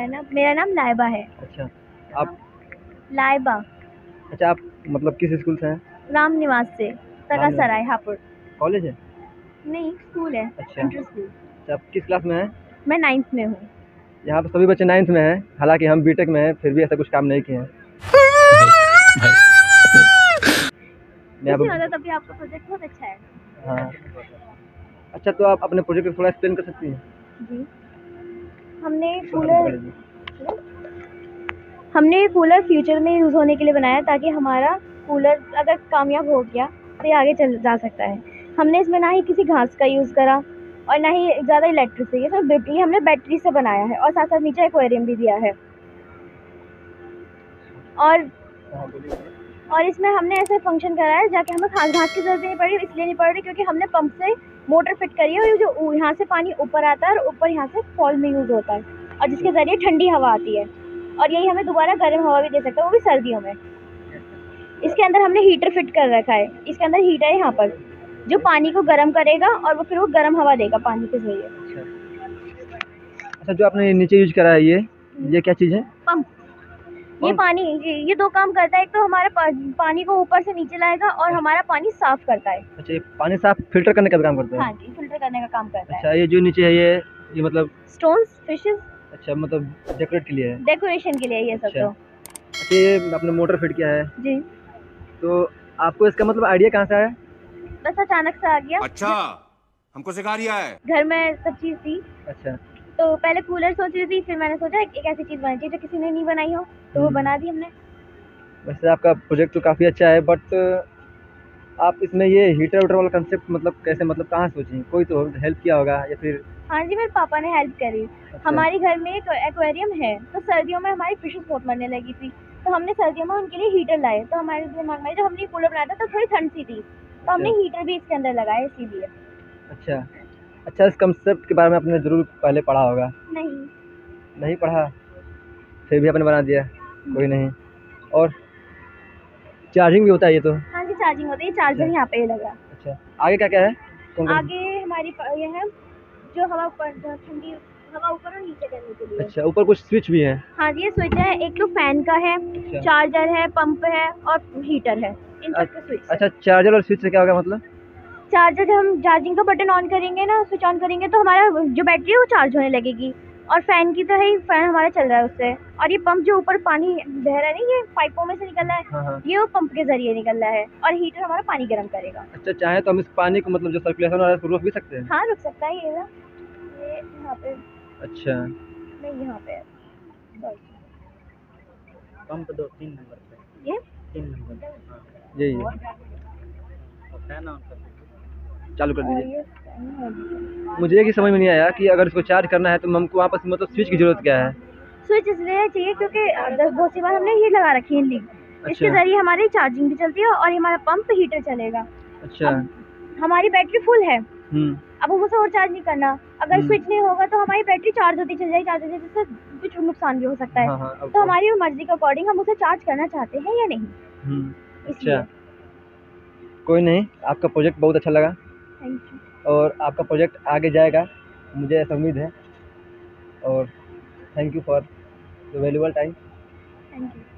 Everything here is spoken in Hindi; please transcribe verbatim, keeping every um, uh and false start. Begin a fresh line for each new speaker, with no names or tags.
नाम मेरा नाम लाइबा है।
अच्छा, आप
लाइबा।
अच्छा, आप मतलब किस स्कूल से हैं?
राम निवास से,
राम निवास
सराय हापुड़।
कॉलेज है?
नहीं, स्कूल है।
अच्छा।
Inter school.
अच्छा, आप किस क्लास में हैं?
मैं नाइन्थ में हूँ।
यहाँ पर सभी बच्चे नाइन्थ में हैं, हालांकि हम बीटेक में हैं, फिर भी ऐसा कुछ काम नहीं किए हैं। मैं
कुछ
अब
नहीं होता, तभी आपका प्रोजेक्ट बहुत अच्छा है।
हाँ। अच्छा, तो आप अपने प्रोजेक्ट को थोड़ा एक्सप्लेन कर सकती हैं?
जी। हमने
इसको हाथ में पकड़
कूलर
लीजिए।
हमने कूलर फ्यूचर में यूज़ होने के लिए बनाया, ताकि हमारा कूलर अगर कामयाब हो गया तो ये आगे चल जा सकता है। हमने इसमें ना ही किसी घास का यूज़ करा और ना ही ज़्यादा इलेक्ट्रिसिटी, ये सब ये हमने बैटरी से बनाया है, और साथ साथ नीचे एक्वेरियम भी दिया है। और
हाँ, बोलिए।
और इसमें हमने ऐसे फंक्शन करा है जाके हमें घास घास की जरूरत नहीं पड़ रही, इसलिए नहीं पड़ रही क्योंकि हमने पंप से मोटर फिट करी है, और जो यहाँ से पानी ऊपर आता है और ऊपर यहाँ से फॉल में यूज़ होता है, और जिसके ज़रिए ठंडी हवा आती है, और यही हमें दोबारा गर्म हवा भी दे सकता है, वो भी सर्दियों में। इसके अंदर हमने हीटर फिट कर रखा है। इसके अंदर हीटर है यहाँ पर, जो पानी को गर्म करेगा और वो फिर वो गर्म हवा देगा पानी के जरिए।
अच्छा, जो आपने नीचे यूज करा है, ये ये क्या चीज़ है?
पंप। ये पानी ये, ये दो काम करता है। एक तो हमारे पा, पानी को ऊपर से नीचे लाएगा और हमारा पानी साफ करता है।
अच्छा, ये पानी साफ फिल्टर करने का भी काम करता है?
हाँ जी, फिल्टर करने का काम करता है।
अच्छा, ये जो नीचे है, ये ये मतलब
स्टोन्स, फिशेस।
अच्छा, मतलब डेकोरेट के लिए है?
डेकोरेशन के लिए ये सब।
अच्छा।
तो
अच्छा, ये आपने मोटर फिट किया है
जी।
तो आपको इसका मतलब आइडिया कहाँ से आया?
बस अचानक से आ गया।
अच्छा, हमको सिखा रिया है।
घर में सब चीज़ थी,
अच्छा।
तो पहले कूलर सोच रही थी, फिर मैंने सोचा एक, एक ऐसी चीज़ बनानी चाहिए जो किसी ने नहीं बनाई हो, तो वो बना दी हमने।
वैसे आपका प्रोजेक्ट तो काफ़ी अच्छा है, बट आप इसमें ये हीटर वीटर वाला कंसेप्ट मतलब कैसे, मतलब कहाँ सोची? कोई तो हेल्प किया होगा या फिर?
हाँ जी, मेरे पापा ने हेल्प करी।
अच्छा।
हमारे घर में एक एक्वेरियम है, तो सर्दियों में हमारी फिशेस बहुत मरने लगी थी, तो हमने सर्दियों में उनके लिए हीटर लाए। तो हमारे दिमाग में जब हमने कूलर बनाया था तो थोड़ी ठंड सी थी, तो हमने हीटर भी इसके अंदर लगाया, इसीलिए।
अच्छा। अच्छा, इस कंसेप्ट के बारे में आपने ज़रूर पहले पढ़ा होगा?
नहीं।
नहीं पढ़ा, फिर भी आपने बना दिया। कोई नहीं। और चार्जिंग भी होता है ये तो?
हाँ जी, चार्जिंग होती है। चार्जर यहाँ पे लगा।
अच्छा, आगे क्या क्या है? कौन कौन?
आगे हमारी प- ये है जो हवा ऊपर, ठंडी हवा ऊपर और नीचे करने के लिए।
अच्छा, ऊपर कुछ स्विच भी है?
हाँ जी, ये स्विच है। एक तो फैन का है,
अच्छा।
चार्जर है, पंप है और हीटर है, इन सब के स्विच।
अच्छा, चार्जर और स्विच से क्या होगा मतलब?
चार्जर जब हम चार्जिंग का बटन ऑन करेंगे ना, स्विच ऑन करेंगे, तो हमारा जो बैटरी है वो चार्ज होने लगेगी। और फैन की तो है ही, फैन हमारा चल रहा है उससे। और ये पंप जो ऊपर पानी बह रहा है ना, ये पाइपों में से निकल रहा है।
हाँ हाँ।
ये वो पंप के जरिए निकल रहा है, और हीटर हमारा पानी गर्म करेगा।
अच्छा, चाहे तो हम इस पानी को मतलब जो सर्कुलेशन हो रहा है उसको रोक भी सकते हैं?
हाँ, रुक सकता है। ये ना, ये यहाँ पे।
अच्छा।
नहीं, यहाँ पे है।
पंप दो तीन नंबर पे।
ये
तीन नंबर यही है। फैन ऑन कर दीजिए, चालू कर
और
दीजिए।
ये फैन है।
मुझे ये समझ में नहीं आया कि अगर इसको चार्ज करना है तो हमको वहाँ पर मतलब स्विच की जरूरत क्या है?
स्विच इसलिए चाहिए क्योंकि अगर बहुत सी बार हमने ये लगा रखी है लीड। इसके
अच्छा।
जरिए हमारी चार्जिंग भी चलती है और हमारा पंप हीटर चलेगा।
अच्छा।
हमारी बैटरी फुल है,
हम्म।
अब हम उसे और चार्ज नहीं करना। अगर
हम्म।
स्विच नहीं होगा तो हमारी बैटरी चार्ज होती चल जाएगी, चार्ज होती, जिससे कुछ नुकसान भी हो सकता है।
हाँ हाँ, अब
तो हमारी मर्जी के अकॉर्डिंग हम उसे चार्ज करना चाहते हैं या नहीं।
हम्म।
इसलिए।
अच्छा, कोई नहीं, आपका प्रोजेक्ट बहुत अच्छा लगा
थैंक यू।
और आपका प्रोजेक्ट आगे जाएगा, मुझे ऐसा उम्मीद है। और thank you for the valuable time.
Thank you.